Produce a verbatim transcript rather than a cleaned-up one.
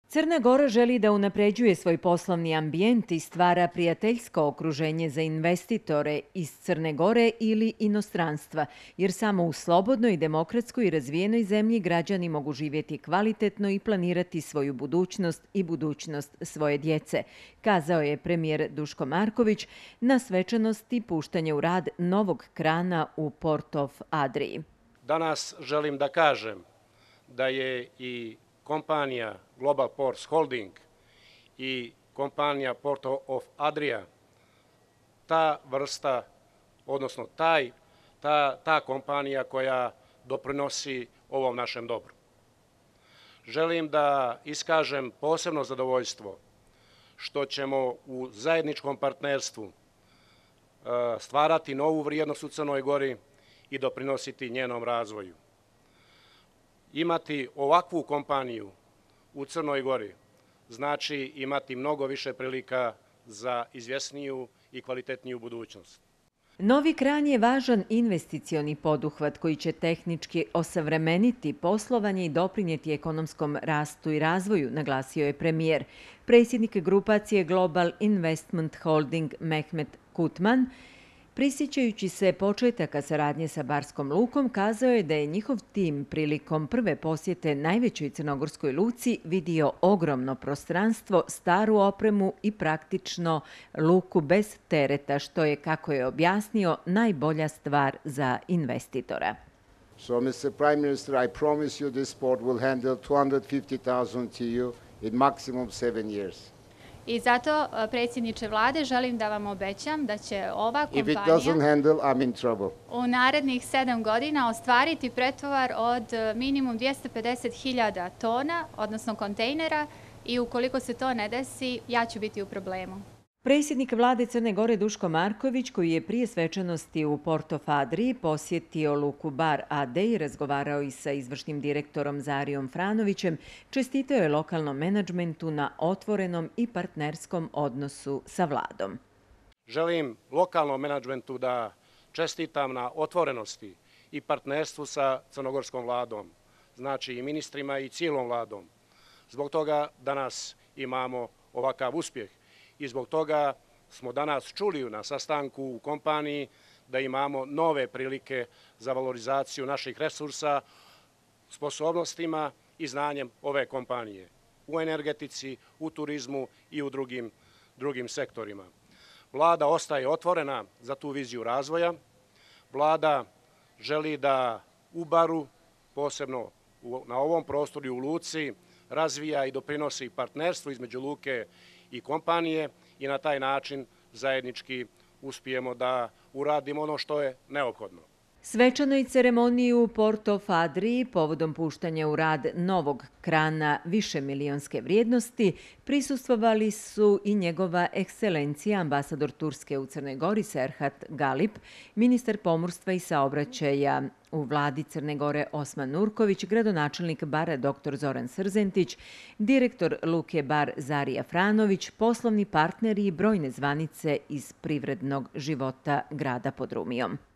Crna Gora želi da unapređuje svoj poslovni ambijent i stvara prijateljsko okruženje za investitore iz Crne Gore ili inostranstva, jer samo u slobodnoj, demokratskoj i razvijenoj zemlji građani mogu živjeti kvalitetno i planirati svoju budućnost i budućnost svoje djece, kazao je premijer Duško Marković na svečanosti puštanja u rad novog krana u Port of Adriji. Danas želim da kažem da je i kompanija Global Ports Holding i kompanija Port of Adria ta vrsta, odnosno taj, ta, ta kompanija koja doprinosi ovom našem dobru. Želim da iskažem posebno zadovoljstvo što ćemo u zajedničkom partnerstvu stvarati novu vrijednost u Crnoj Gori i doprinositi njenom razvoju. Imati ovakvu kompaniju u Crnoj Gori znači imati mnogo više prilika za izvjesniju i kvalitetniju budućnost. Novi kran je važan investicioni poduhvat koji će tehnički osavremeniti poslovanje i doprinijeti ekonomskom rastu i razvoju, naglasio je premijer. Predsjednik grupacije Global Investment Holding Mehmet Kutman, prisjećajući se početaka saradnje sa Barskom lukom, kazao je da je njihov tim prilikom prve posjete najvećoj crnogorskoj luci vidio ogromno prostranstvo, staru opremu i praktično luku bez tereta, što je, kako je objasnio, najbolja stvar za investitora. So, mister Prime Minister, I promise you this port will handle two hundred fifty thousand T U in maximum seven years. I zato, predsjedniče vlade, želim da vam obećam da će ova kompanija handle, I'm in trouble. u narednih sedam godina ostvariti pretovar od minimum dvjesto pedeset hiljada tona, odnosno kontejnera, i ukoliko se to ne desi, ja ću biti u problemu. Predsjednik vlade Crne Gore Duško Marković, koji je prije svečanosti u Port of Adriji posjetio luku Bar A D i razgovarao i sa izvršnim direktorom Zarijom Franovićem, čestitao je lokalnom menadžmentu na otvorenom i partnerskom odnosu sa vladom. Želim lokalnom menadžmentu da čestitam na otvorenosti i partnerstvu sa crnogorskom vladom, znači i ministrima i cijelom vladom. Zbog toga danas imamo ovakav uspjeh. I zbog toga smo danas čuli na sastanku u kompaniji da imamo nove prilike za valorizaciju naših resursa, sposobnostima i znanjem ove kompanije u energetici, u turizmu i u drugim, drugim sektorima. Vlada ostaje otvorena za tu viziju razvoja. Vlada želi da u Baru, posebno na ovom prostoru i u luci, razvija i doprinosi partnerstvo između luke i kompanije i na taj način zajednički uspijemo da uradimo ono što je neophodno. Svečanoj ceremoniji u Port of Adriji povodom puštanja u rad novog krana višemilionske vrijednosti prisustvovali su i njegova ekscelencija ambasador Turske u Crnoj Gori Serhat Galip, ministar pomorstva i saobraćaja u vladi Crne Gore Osman Nurković, gradonačelnik Bara doktor Zoran Srzentić, direktor luke Bar Zarija Franović, poslovni partneri i brojne zvanice iz privrednog života grada pod Rumijom.